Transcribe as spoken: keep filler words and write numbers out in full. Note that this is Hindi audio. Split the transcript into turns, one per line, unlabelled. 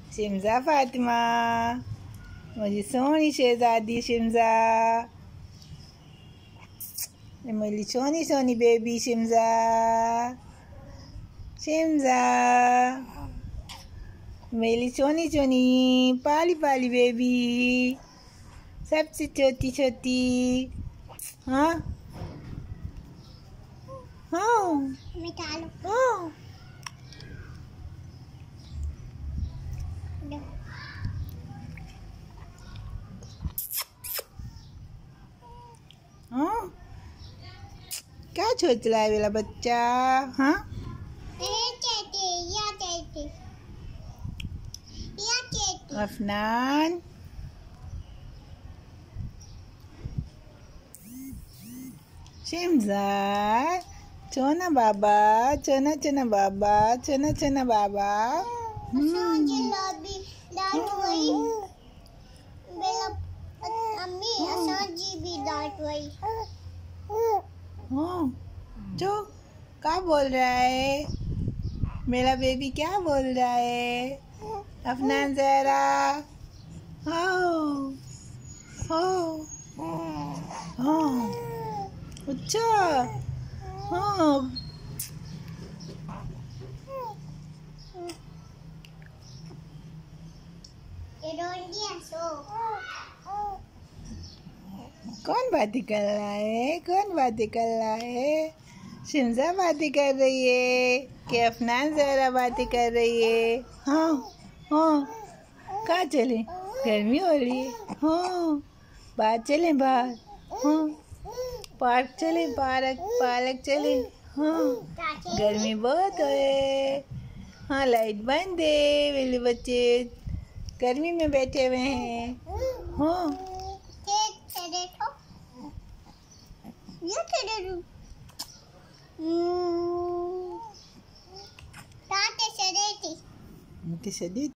शिमजा फातिमा, मेरी सोहनी शहजादी शिमजा, मेरी सोनी सोनी बेबी शिमजा, शिमजा, मेरी सोनी सोनी पाली पाली बेबी, सबसे छोटी छोटी। हाँ हाँ
मिठा लो।
हाँ हाँ क्या सोच रहा है मेरा बच्चा? हाँ अफनान, शिमजा, चोना बाबा, चोना चोना बाबा, चोना चोना बाबा। हाँ जो क्या बोल रहा है मेरा बेबी? क्या बोल रहा है अफनान ज़हरा? हाँ हाँ हाँ अच्छा हाँ कौन बातें कर रहा है? कौन बातें कर रहा है? शिमजा बातें कर रही है कि अफनान ज़हरा बातें कर रही है? हाँ हाँ कहाँ चले? गर्मी हो रही है। हाँ बाहर चले, बाहर। हाँ पार्क चले, पार्क पार्क चले। हाँ गर्मी बहुत है। हाँ लाइट बंद है, मेरे बच्चे गर्मी में बैठे हुए हैं। हाँ Mati sedih.